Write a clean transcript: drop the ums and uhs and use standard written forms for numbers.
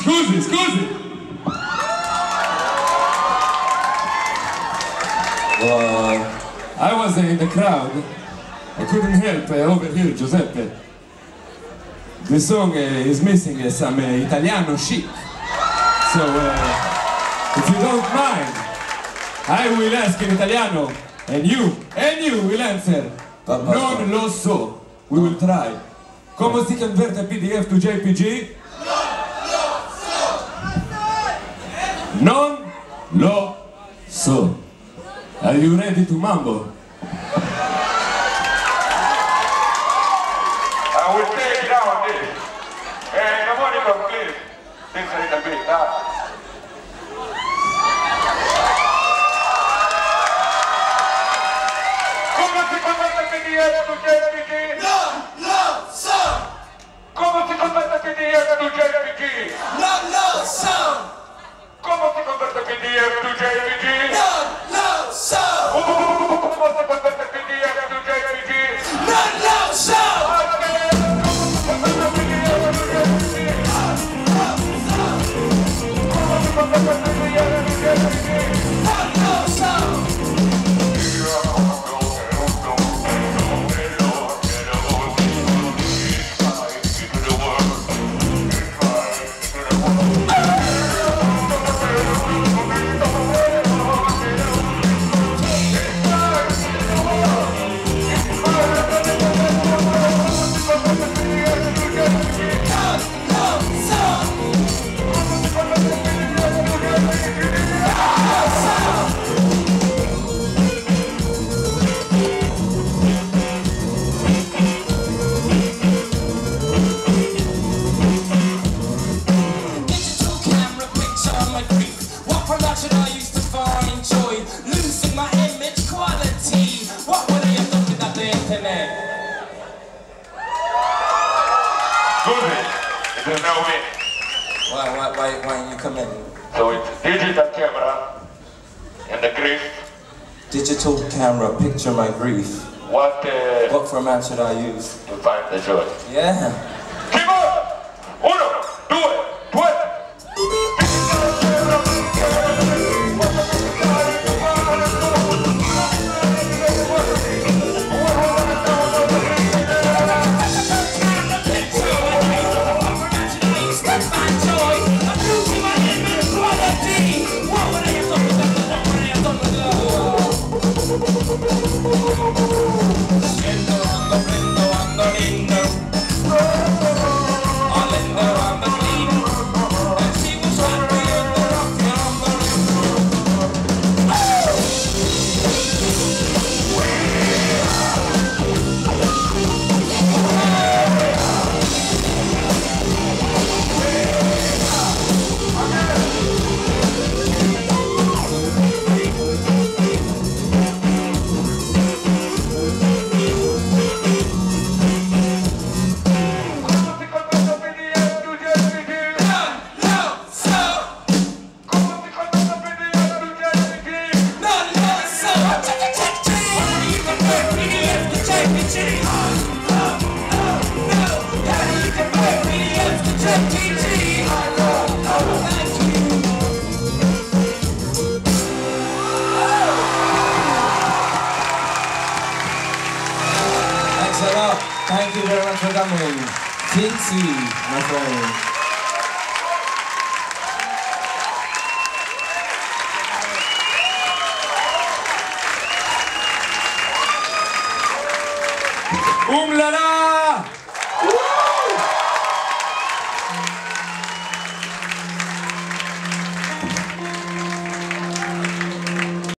Scusi! I was in the crowd. I couldn't help overhear Giuseppe. The song is missing some Italiano chic. So, if you don't mind, I will ask in Italiano, and you will answer. Non lo so. We will try. Come si converte PDF to JPG? Non lo so. Are you ready to mambo? I will take down this. Hey, nobody come please. This a little bit, Come si converte PDF to JPG? Non lo so. Come si converte PDF to JPG? Non lo so. Come si converte PDF to JPG? Non lo so. Come si converte PDF to JPG? Non lo so. There's no way. Why you come in? So it's digital camera and the grief. Digital camera, picture my grief. What format should I use? To find the joy. Yeah. Keep on! 1, 2, 3. Thank you very much for coming. Fintzi, my friend. Umlala!